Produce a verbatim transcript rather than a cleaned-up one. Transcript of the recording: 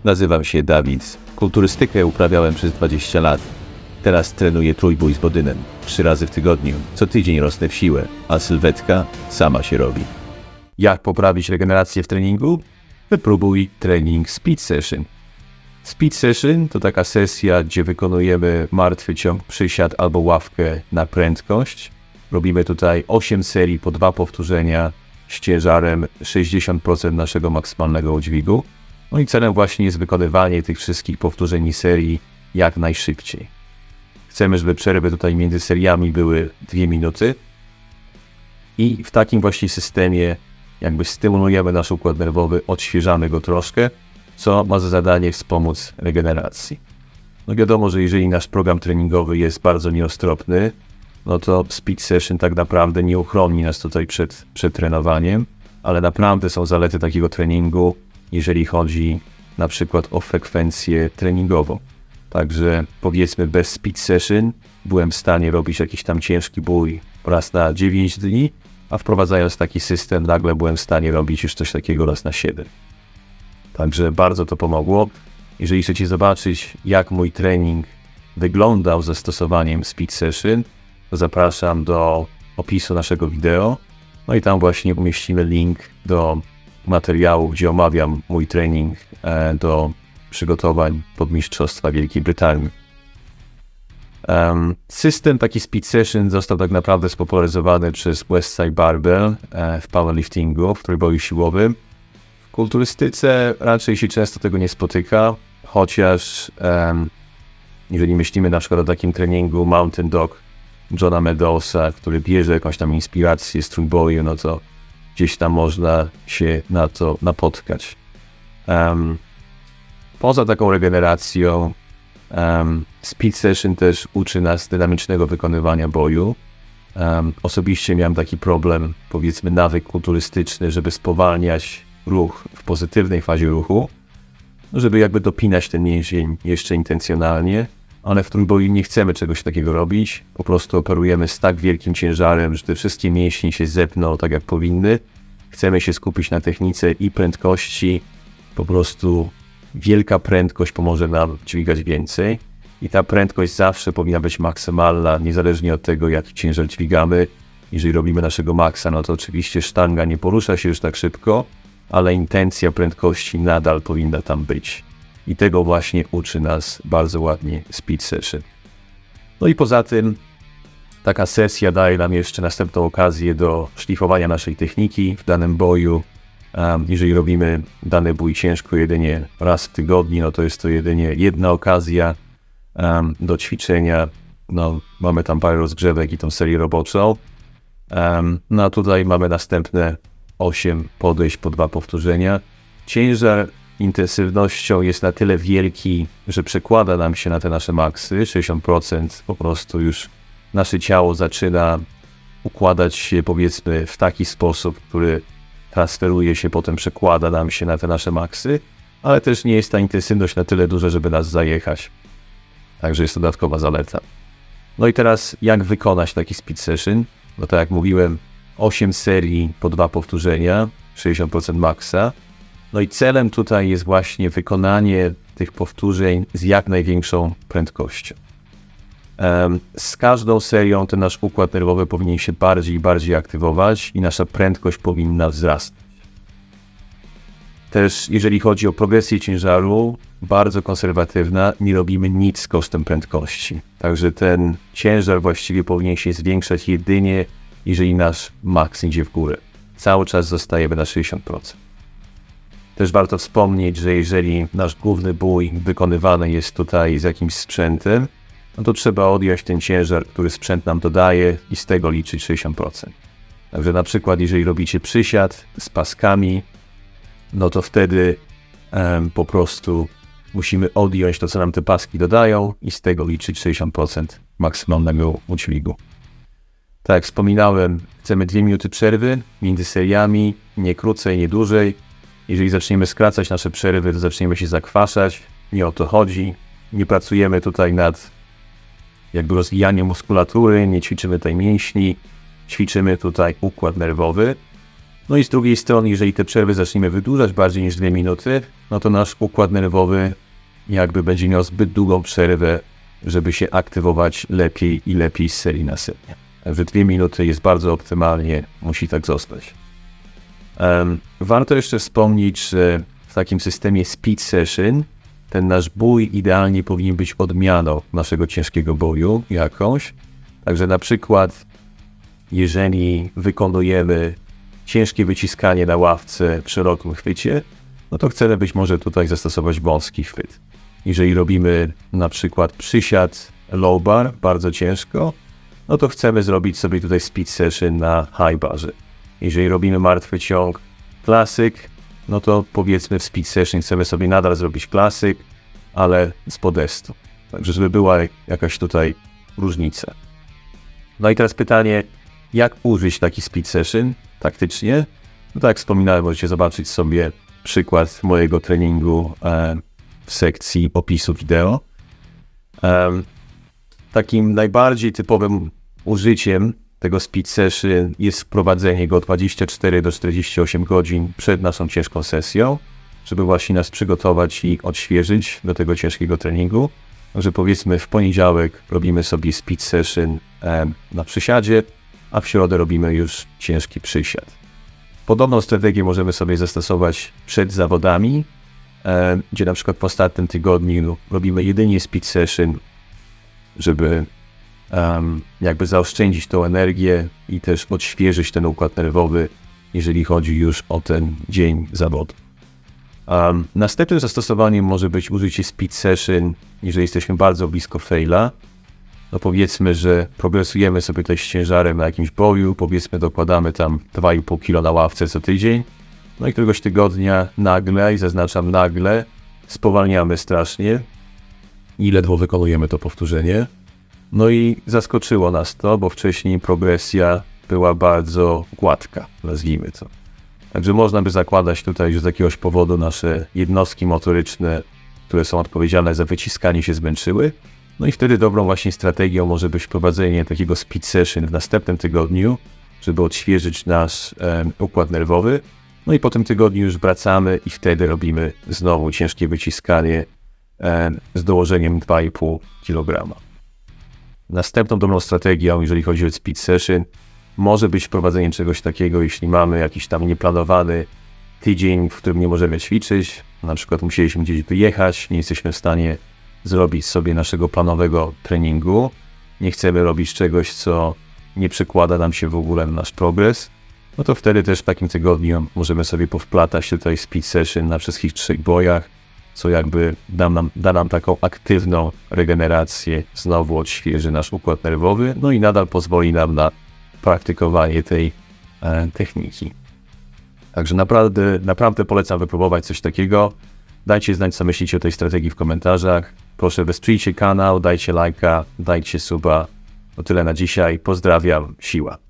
Nazywam się Dawid. Kulturystykę uprawiałem przez dwadzieścia lat. Teraz trenuję trójbój z Bodynem. Trzy razy w tygodniu. Co tydzień rosnę w siłę, a sylwetka sama się robi. Jak poprawić regenerację w treningu? Wypróbuj trening Speed Session. Speed Session to taka sesja, gdzie wykonujemy martwy ciąg przysiad albo ławkę na prędkość. Robimy tutaj osiem serii po dwa powtórzenia z ciężarem sześćdziesiąt procent naszego maksymalnego udźwigu. No i celem właśnie jest wykonywanie tych wszystkich powtórzeń i serii jak najszybciej. Chcemy, żeby przerwy tutaj między seriami były dwie minuty. I w takim właśnie systemie jakby stymulujemy nasz układ nerwowy, odświeżamy go troszkę, co ma za zadanie wspomóc regeneracji. No wiadomo, że jeżeli nasz program treningowy jest bardzo nieostropny, no to Speed Session tak naprawdę nie uchroni nas tutaj przed, przed trenowaniem, ale naprawdę są zalety takiego treningu, jeżeli chodzi na przykład o frekwencję treningową. Także powiedzmy bez Speed Session byłem w stanie robić jakiś tam ciężki bój raz na dziewięć dni, a wprowadzając taki system nagle byłem w stanie robić już coś takiego raz na siedem. Także bardzo to pomogło. Jeżeli chcecie zobaczyć, jak mój trening wyglądał z zastosowaniem Speed Session, to zapraszam do opisu naszego wideo. No i tam właśnie umieścimy link do materiału, gdzie omawiam mój trening do przygotowań pod Mistrzostwa Wielkiej Brytanii. Um, system taki Speed Session został tak naprawdę spopularyzowany przez Westside Barbell e, w powerliftingu, w trójboju siłowym. W kulturystyce raczej się często tego nie spotyka, chociaż um, jeżeli myślimy na przykład o takim treningu Mountain Dog Johna Meadowsa, który bierze jakąś tam inspirację z trójboju, no to gdzieś tam można się na to napotkać. Um, poza taką regeneracją Um, Speed Session też uczy nas dynamicznego wykonywania boju. Um, osobiście miałem taki problem, powiedzmy nawyk kulturystyczny, żeby spowalniać ruch w pozytywnej fazie ruchu, żeby jakby dopinać ten mięsień jeszcze intencjonalnie, ale w trójboju nie chcemy czegoś takiego robić. Po prostu operujemy z tak wielkim ciężarem, że te wszystkie mięśnie się zepną tak jak powinny. Chcemy się skupić na technice i prędkości, po prostu wielka prędkość pomoże nam dźwigać więcej i ta prędkość zawsze powinna być maksymalna, niezależnie od tego, jak ciężar dźwigamy. Jeżeli robimy naszego maksa, no to oczywiście sztanga nie porusza się już tak szybko, ale intencja prędkości nadal powinna tam być. I tego właśnie uczy nas bardzo ładnie Speed Session. No i poza tym taka sesja daje nam jeszcze następną okazję do szlifowania naszej techniki w danym boju. Um, jeżeli robimy dany bój ciężko jedynie raz w tygodniu, no to jest to jedynie jedna okazja um, do ćwiczenia. No, mamy tam parę rozgrzewek i tą serię roboczą. Um, no a tutaj mamy następne osiem podejść po dwa powtórzenia. Ciężar intensywnością jest na tyle wielki, że przekłada nam się na te nasze maksy. sześćdziesiąt procent po prostu już nasze ciało zaczyna układać się powiedzmy w taki sposób, który transferuje się, potem przekłada nam się na te nasze maksy, ale też nie jest ta intensywność na tyle duża, żeby nas zajechać. Także jest to dodatkowa zaleta. No i teraz jak wykonać taki Speed Session? No tak jak mówiłem, osiem serii po dwa powtórzenia, sześćdziesiąt procent maksa. No i celem tutaj jest właśnie wykonanie tych powtórzeń z jak największą prędkością. Z każdą serią ten nasz układ nerwowy powinien się bardziej i bardziej aktywować i nasza prędkość powinna wzrastać. Też jeżeli chodzi o progresję ciężaru, bardzo konserwatywna, nie robimy nic kosztem prędkości. Także ten ciężar właściwie powinien się zwiększać jedynie, jeżeli nasz maks idzie w górę. Cały czas zostajemy na sześćdziesiąt procent. Też warto wspomnieć, że jeżeli nasz główny bój wykonywany jest tutaj z jakimś sprzętem, no to trzeba odjąć ten ciężar, który sprzęt nam dodaje i z tego liczyć sześćdziesiąt procent. Także na przykład jeżeli robicie przysiad z paskami, no to wtedy um, po prostu musimy odjąć to, co nam te paski dodają i z tego liczyć sześćdziesiąt procent maksymalnego udźwigu. Tak jak wspominałem, chcemy dwie minuty przerwy między seriami, nie krócej, nie dłużej. Jeżeli zaczniemy skracać nasze przerwy, to zaczniemy się zakwaszać. Nie o to chodzi. Nie pracujemy tutaj nad jakby rozwijaniem muskulatury, nie ćwiczymy tutaj mięśni, ćwiczymy tutaj układ nerwowy. No i z drugiej strony, jeżeli te przerwy zaczniemy wydłużać bardziej niż dwie minuty, no to nasz układ nerwowy jakby będzie miał zbyt długą przerwę, żeby się aktywować lepiej i lepiej z serii na serię. Także dwie minuty jest bardzo optymalnie, musi tak zostać. Um, warto jeszcze wspomnieć, że w takim systemie speed session ten nasz bój idealnie powinien być odmianą naszego ciężkiego boju jakąś. Także na przykład, jeżeli wykonujemy ciężkie wyciskanie na ławce w szerokim chwycie, no to chcemy być może tutaj zastosować wąski chwyt. Jeżeli robimy na przykład przysiad low bar, bardzo ciężko, no to chcemy zrobić sobie tutaj speed session na high barze. Jeżeli robimy martwy ciąg klasyk, no to powiedzmy w speed session chcemy sobie nadal zrobić klasyk, ale z podestu. Także żeby była jakaś tutaj różnica. No i teraz pytanie, jak użyć taki speed session taktycznie? No tak jak wspominałem, możecie zobaczyć sobie przykład mojego treningu e, w sekcji opisu wideo. E, takim najbardziej typowym użyciem tego speed session jest wprowadzenie go dwadzieścia cztery do czterdziestu ośmiu godzin przed naszą ciężką sesją, żeby właśnie nas przygotować i odświeżyć do tego ciężkiego treningu. Także powiedzmy w poniedziałek robimy sobie speed session e, na przysiadzie, a w środę robimy już ciężki przysiad. Podobną strategię możemy sobie zastosować przed zawodami, e, gdzie na przykład w ostatnim tygodniu robimy jedynie speed session, żeby um, jakby zaoszczędzić tą energię i też odświeżyć ten układ nerwowy, jeżeli chodzi już o ten dzień zawodu. Um, następnym zastosowaniem może być użycie speed session, jeżeli jesteśmy bardzo blisko faila. No powiedzmy, że progresujemy sobie tutaj z ciężarem na jakimś boju, powiedzmy dokładamy tam dwa i pół kilo na ławce co tydzień, no i któregoś tygodnia nagle, i zaznaczam nagle, spowalniamy strasznie i ledwo wykonujemy to powtórzenie. No i zaskoczyło nas to, bo wcześniej progresja była bardzo gładka, nazwijmy to. Także można by zakładać tutaj, że z jakiegoś powodu nasze jednostki motoryczne, które są odpowiedzialne za wyciskanie, się zmęczyły. No i wtedy dobrą właśnie strategią może być wprowadzenie takiego speed session w następnym tygodniu, żeby odświeżyć nasz e, układ nerwowy. No i po tym tygodniu już wracamy i wtedy robimy znowu ciężkie wyciskanie e, z dołożeniem dwa i pół kilograma. Następną dobrą strategią, jeżeli chodzi o speed session, może być wprowadzenie czegoś takiego, jeśli mamy jakiś tam nieplanowany tydzień, w którym nie możemy ćwiczyć, na przykład musieliśmy gdzieś wyjechać, nie jesteśmy w stanie zrobić sobie naszego planowego treningu, nie chcemy robić czegoś, co nie przekłada nam się w ogóle na nasz progres, no to wtedy też w takim tygodniu możemy sobie powplatać tutaj speed session na wszystkich trzech bojach, co jakby da nam, da nam taką aktywną regenerację, znowu odświeży nasz układ nerwowy, no i nadal pozwoli nam na praktykowanie tej e, techniki. Także naprawdę, naprawdę polecam wypróbować coś takiego. Dajcie znać, co myślicie o tej strategii w komentarzach. Proszę wesprzyjcie kanał, dajcie lajka, dajcie suba. To tyle na dzisiaj. Pozdrawiam, siła.